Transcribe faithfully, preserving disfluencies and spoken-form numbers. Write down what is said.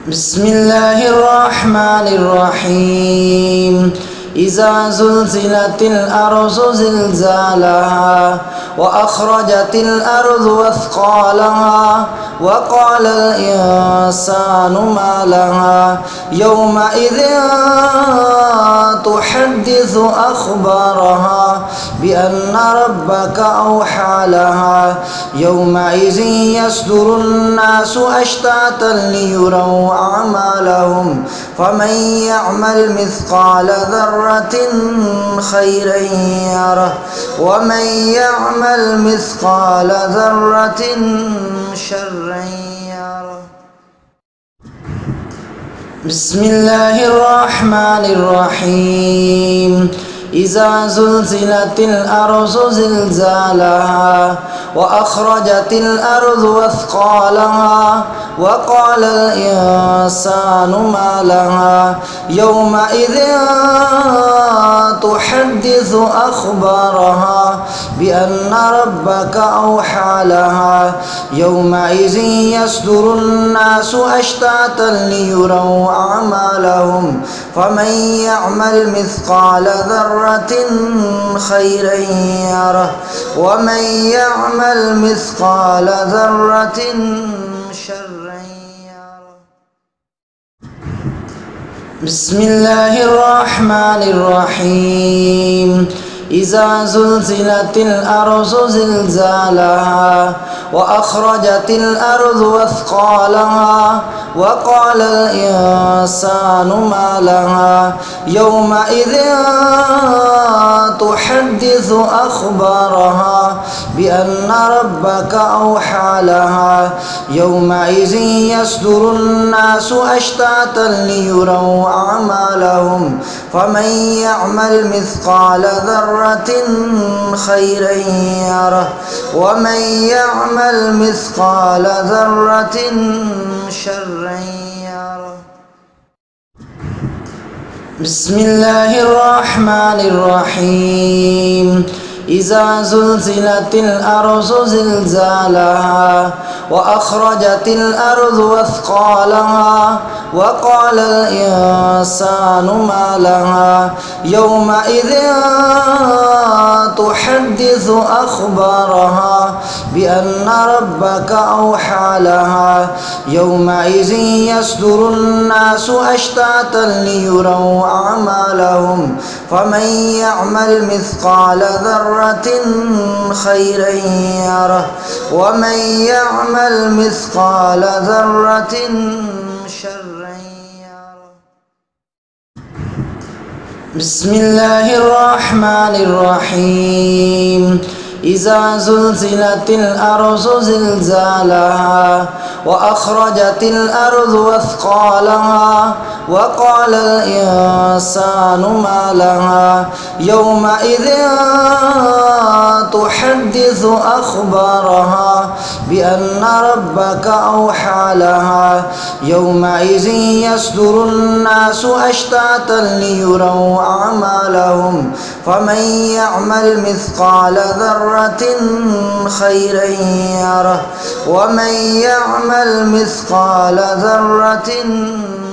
بسم الله الرحمن الرحيم إذا زلزلت الأرض زلزالها وأخرجت الأرض أثقالها وقال الإنسان ما لها يومئذ تحدث أخبارها بأن ربك أوحى لها يومئذ يصدر الناس أشتاتا ليروا أعمالهم فمن يعمل مثقال ذرة خيرا يره ومن يعمل مثقال ذرة شرا يره. بسم الله الرحمن الرحيم إذا زلزلت الأرض زلزالها وأخرجت الأرض أثقالها وقال الإنسان ما لها يومئذ تحدث أخبارها بأن ربك أوحى لها يومئذ يصدر الناس أشتاتا ليروا أعمالهم فمن يعمل مثقال ذرة خيرا يره ومن يعمل مثقال ذرة شرا يره. بسم الله الرحمن الرحيم إذا زلزلت الأرض زلزالها وأخرجت الأرض أثقالها وقال الإنسان ما لها يومئذ تحدث أخبارها بأن ربك أوحى لها يومئذ يصدر الناس أشتاتا ليروا أعمالهم فمن يعمل مثقال ذرة خيرا يره ومن يعمل مثقال ذرة شرا يره. بسم الله الرحمن الرحيم إذا زلزلت الأرض زلزالها وأخرجت الأرض أثقالها وقال الإنسان ما لها يومئذ تحدث أخبارها بأن ربك أوحى لها يومئذ يصدر الناس أشتاتا ليروا أعمالهم فمن يعمل مثقال ذرة خيرا يره ومن يعمل مثقال ذرة شرا يره. بسم الله الرحمن الرحيم إذا زلزلت الأرض زلزالها وأخرجت الأرض أثقالها وقال الإنسان ما لها يومئذ تحدث أخبارها بأن ربك أوحى لها يومئذ يصدر الناس أشتاتا ليروا أعمالهم فمن يعمل مثقال ذرة خيرا يره ومن يعمل مثقال ذرة